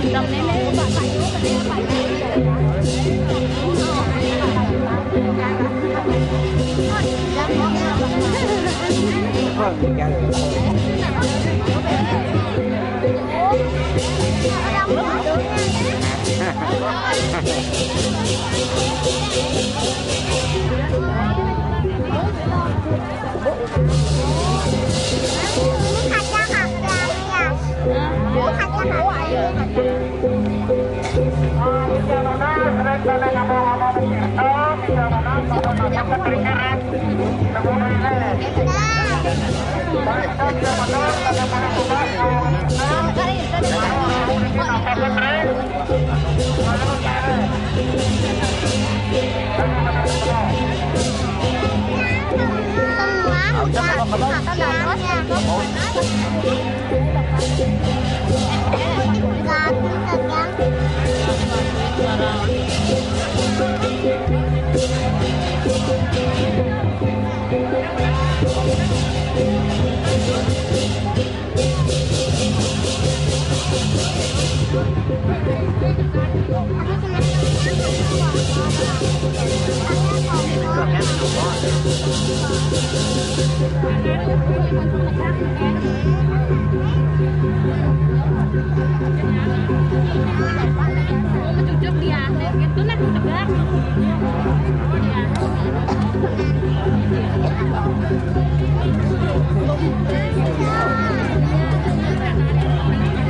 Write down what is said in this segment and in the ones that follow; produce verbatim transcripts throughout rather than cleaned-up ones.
Đồng nên nên bạn phải phải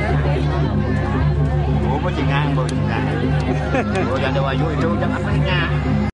Ủa có chị ngang bồi chị ngang. Ủa giờ đâu ai vui đâu chắc ăn mấy nha.